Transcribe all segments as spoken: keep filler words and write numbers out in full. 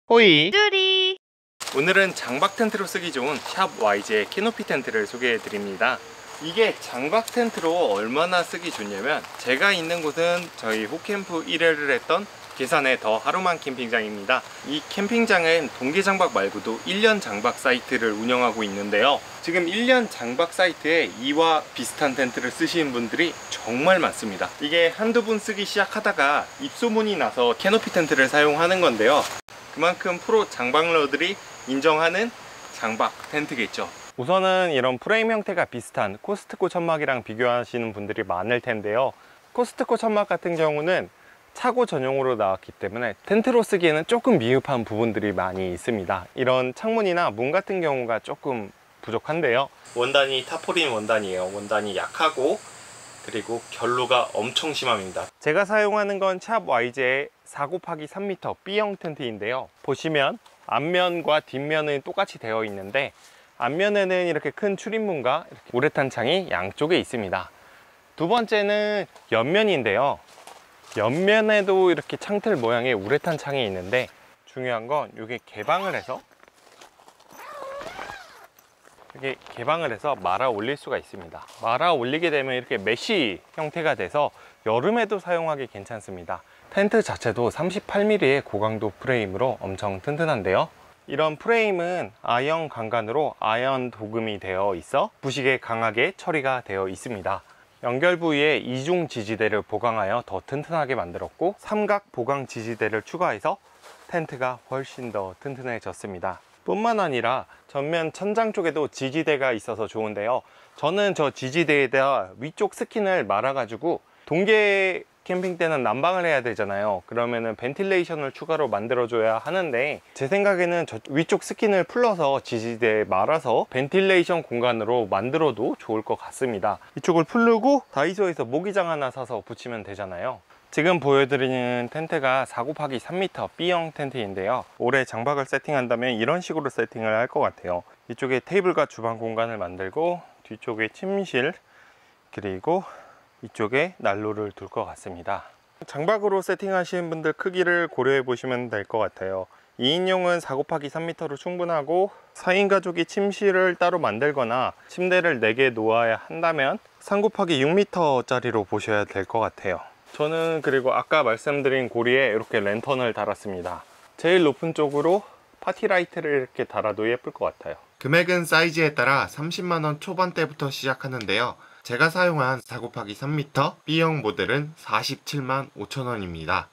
호이 뚜리. 오늘은 장박 텐트로 쓰기 좋은 샵 와이지의 캐노피 텐트를 소개해 드립니다. 이게 장박 텐트로 얼마나 쓰기 좋냐면, 제가 있는 곳은 저희 호캠프 일 회를 했던 계산의 더 하루만 캠핑장입니다. 이 캠핑장은 동계 장박 말고도 일 년 장박 사이트를 운영하고 있는데요, 지금 일 년 장박 사이트에 이와 비슷한 텐트를 쓰시는 분들이 정말 많습니다. 이게 한두 분 쓰기 시작하다가 입소문이 나서 캐노피 텐트를 사용하는 건데요, 그만큼 프로 장박러들이 인정하는 장박 텐트겠죠. 우선은 이런 프레임 형태가 비슷한 코스트코 천막이랑 비교하시는 분들이 많을 텐데요, 코스트코 천막 같은 경우는 차고 전용으로 나왔기 때문에 텐트로 쓰기에는 조금 미흡한 부분들이 많이 있습니다. 이런 창문이나 문 같은 경우가 조금 부족한데요, 원단이 타포린 원단이에요. 원단이 약하고 그리고 결로가 엄청 심합니다. 제가 사용하는 건 샵 와이지의 사 곱하기 삼 미터 B형 텐트인데요, 보시면 앞면과 뒷면은 똑같이 되어 있는데, 앞면에는 이렇게 큰 출입문과 이렇게 우레탄 창이 양쪽에 있습니다. 두 번째는 옆면인데요, 옆면에도 이렇게 창틀 모양의 우레탄 창이 있는데, 중요한 건 이게 개방을 해서 이렇게 개방을 해서 말아 올릴 수가 있습니다. 말아 올리게 되면 이렇게 메쉬 형태가 돼서 여름에도 사용하기 괜찮습니다. 텐트 자체도 삼십팔 밀리미터의 고강도 프레임으로 엄청 튼튼한데요, 이런 프레임은 아연 강간으로 아연 도금이 되어 있어 부식에 강하게 처리가 되어 있습니다. 연결 부위에 이중 지지대를 보강하여 더 튼튼하게 만들었고, 삼각 보강 지지대를 추가해서 텐트가 훨씬 더 튼튼해졌습니다. 뿐만 아니라 전면 천장 쪽에도 지지대가 있어서 좋은데요, 저는 저 지지대에다 위쪽 스킨을 말아 가지고, 동계 캠핑 때는 난방을 해야 되잖아요. 그러면은 벤틸레이션을 추가로 만들어 줘야 하는데, 제 생각에는 저 위쪽 스킨을 풀러서 지지대에 말아서 벤틸레이션 공간으로 만들어도 좋을 것 같습니다. 이쪽을 풀르고 다이소에서 모기장 하나 사서 붙이면 되잖아요. 지금 보여드리는 텐트가 사 곱하기 삼 미터 B형 텐트인데요, 올해 장박을 세팅한다면 이런 식으로 세팅을 할 것 같아요. 이쪽에 테이블과 주방 공간을 만들고, 뒤쪽에 침실, 그리고 이쪽에 난로를 둘 것 같습니다. 장박으로 세팅하시는 분들 크기를 고려해 보시면 될 것 같아요. 이 인용은 사 곱하기 삼 미터로 충분하고, 사 인 가족이 침실을 따로 만들거나 침대를 네 개 놓아야 한다면 삼 곱하기 육 미터 짜리로 보셔야 될 것 같아요. 저는 그리고 아까 말씀드린 고리에 이렇게 랜턴을 달았습니다. 제일 높은 쪽으로 파티라이트를 이렇게 달아도 예쁠 것 같아요. 금액은 사이즈에 따라 삼십만 원 초반대부터 시작하는데요, 제가 사용한 사 곱하기 삼 미터 B형 모델은 사십칠만 오천 원입니다.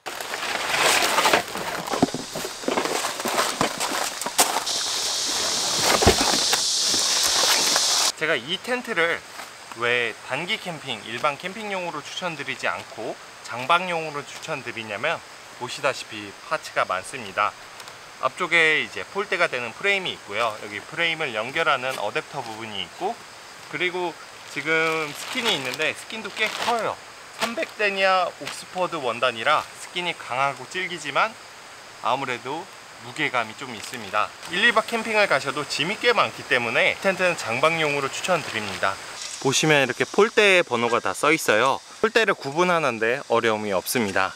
제가 이 텐트를 왜 단기 캠핑, 일반 캠핑용으로 추천드리지 않고 장박용으로 추천드리냐면, 보시다시피 파츠가 많습니다. 앞쪽에 이제 폴대가 되는 프레임이 있고요, 여기 프레임을 연결하는 어댑터 부분이 있고, 그리고 지금 스킨이 있는데 스킨도 꽤 커요. 삼백 데니아 옥스퍼드 원단이라 스킨이 강하고 질기지만 아무래도 무게감이 좀 있습니다. 일, 이 박 캠핑을 가셔도 짐이 꽤 많기 때문에 텐트는 장박용으로 추천드립니다. 보시면 이렇게 폴대의 번호가 다 써 있어요. 폴대를 구분하는데 어려움이 없습니다.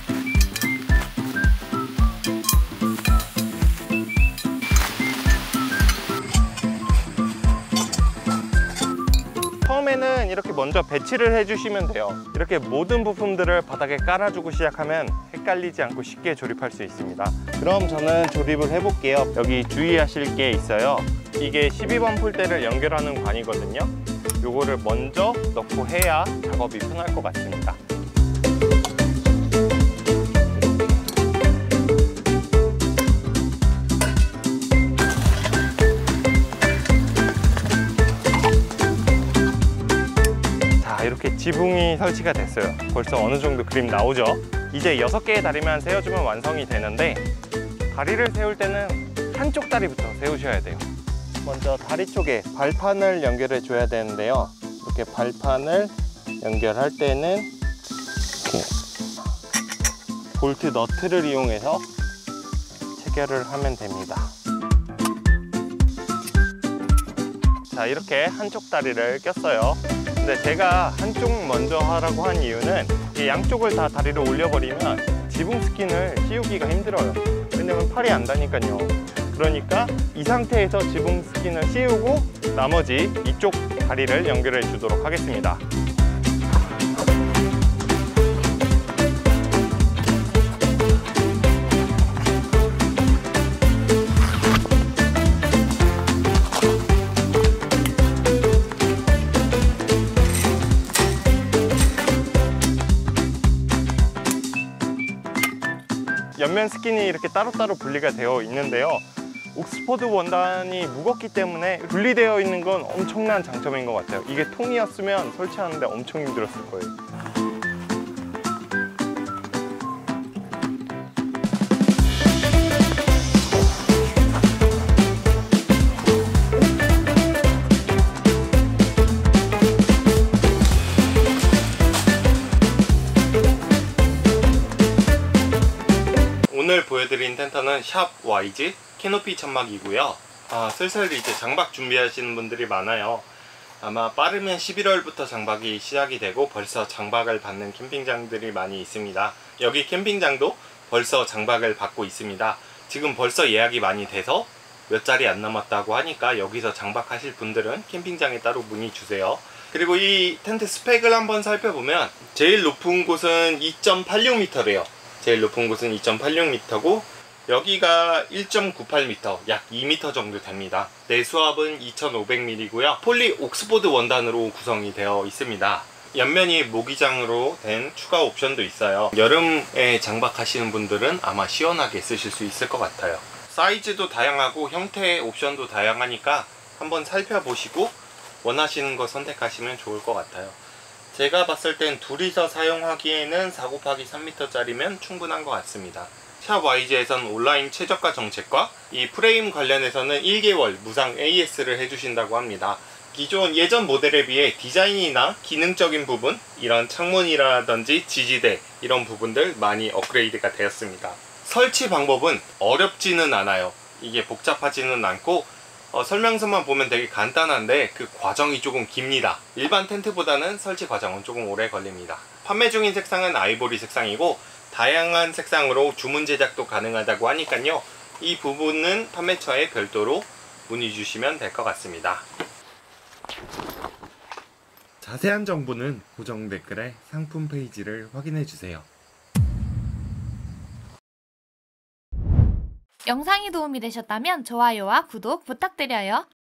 처음에는 이렇게 먼저 배치를 해주시면 돼요. 이렇게 모든 부품들을 바닥에 깔아주고 시작하면 헷갈리지 않고 쉽게 조립할 수 있습니다. 그럼 저는 조립을 해볼게요. 여기 주의하실 게 있어요. 이게 십이 번 폴대를 연결하는 관이거든요. 요거를 먼저 넣고 해야 작업이 편할 것 같습니다. 이렇게 지붕이 설치가 됐어요. 벌써 어느 정도 그림 나오죠? 이제 여섯 개의 다리만 세워주면 완성이 되는데, 다리를 세울 때는 한쪽 다리부터 세우셔야 돼요. 먼저 다리 쪽에 발판을 연결해 줘야 되는데요, 이렇게 발판을 연결할 때는 이렇게 볼트 너트를 이용해서 체결을 하면 됩니다. 자, 이렇게 한쪽 다리를 꼈어요. 근데 제가 한쪽 먼저 하라고 한 이유는 이 양쪽을 다 다리를 올려버리면 지붕 스킨을 씌우기가 힘들어요. 왜냐면 팔이 안 닿으니까요. 그러니까 이 상태에서 지붕 스킨을 씌우고 나머지 이쪽 다리를 연결해 주도록 하겠습니다. 옆면 스킨이 이렇게 따로따로 분리가 되어 있는데요. 옥스포드 원단이 무겁기 때문에 분리되어 있는 건 엄청난 장점인 것 같아요. 이게 통이었으면 설치하는데 엄청 힘들었을 거예요. 오늘 보여드린 텐트는 샵 와이즈 캐노피 천막이고요. 아, 슬슬 이제 장박 준비하시는 분들이 많아요. 아마 빠르면 십일월부터 장박이 시작이 되고 벌써 장박을 받는 캠핑장들이 많이 있습니다. 여기 캠핑장도 벌써 장박을 받고 있습니다. 지금 벌써 예약이 많이 돼서 몇 자리 안 남았다고 하니까 여기서 장박하실 분들은 캠핑장에 따로 문의 주세요. 그리고 이 텐트 스펙을 한번 살펴보면 제일 높은 곳은 이 점 팔육 미터래요. 제일 높은 곳은 이 점 팔육 미터고 여기가 일 점 구팔 미터, 약 이 미터 정도 됩니다. 내수압은 이천오백 밀리미터고요. 폴리 옥스포드 원단으로 구성이 되어 있습니다. 옆면이 모기장으로 된 추가 옵션도 있어요. 여름에 장박하시는 분들은 아마 시원하게 쓰실 수 있을 것 같아요. 사이즈도 다양하고 형태 옵션도 다양하니까 한번 살펴보시고 원하시는 거 선택하시면 좋을 것 같아요. 제가 봤을 땐 둘이서 사용하기에는 사 곱하기 삼 미터짜리면 충분한 것 같습니다. 샵 와이즈에서는 온라인 최저가 정책과 이 프레임 관련해서는 일 개월 무상 에이에스를 해주신다고 합니다. 기존 예전 모델에 비해 디자인이나 기능적인 부분, 이런 창문이라든지 지지대 이런 부분들 많이 업그레이드가 되었습니다. 설치 방법은 어렵지는 않아요. 이게 복잡하지는 않고 어, 설명서만 보면 되게 간단한데 그 과정이 조금 깁니다. 일반 텐트보다는 설치 과정은 조금 오래 걸립니다. 판매 중인 색상은 아이보리 색상이고 다양한 색상으로 주문 제작도 가능하다고 하니까요. 이 부분은 판매처에 별도로 문의 주시면 될 것 같습니다. 자세한 정보는 고정 댓글에 상품 페이지를 확인해 주세요. 영상이 도움이 되셨다면 좋아요와 구독 부탁드려요.